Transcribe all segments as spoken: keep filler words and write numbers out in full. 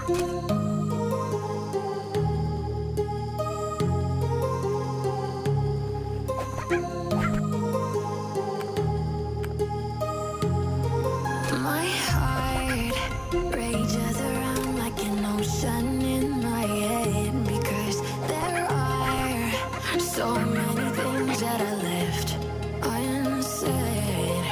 My heart rages around like an ocean in my head, because there are so many things that I left unsaid.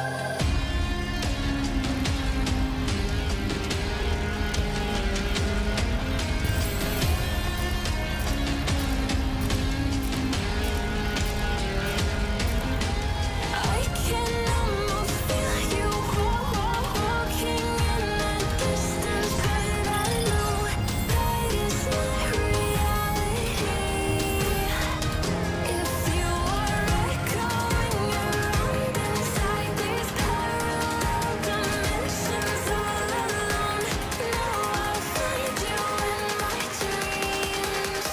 I can almost feel you walking in the distance, but I know that is not reality. If you are echoing around inside these parallel dimensions all alone, now I'll find you in my dreams.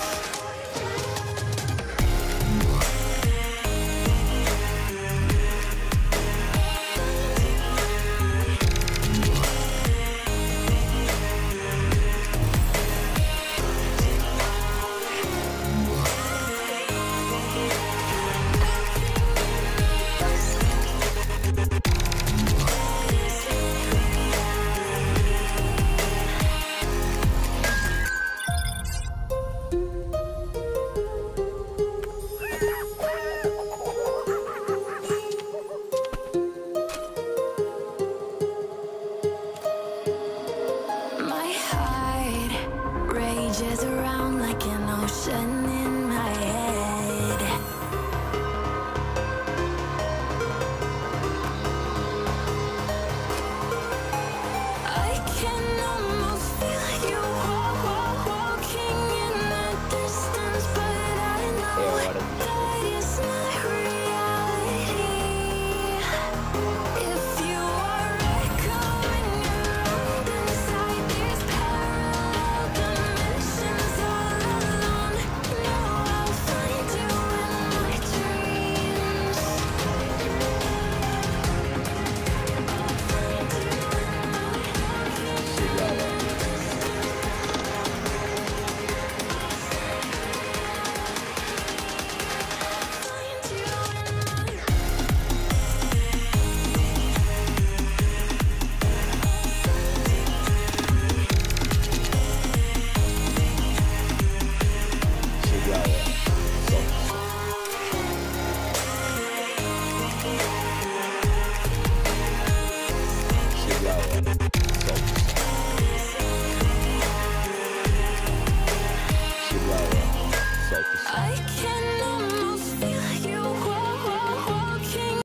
My heart rages around like an ocean in my head. I can almost feel you walking in the distance, but I know that is not reality. If you are echoing around inside these parallel dimensions all alone, now I'll find you in my dreams. Find you in my I can almost feel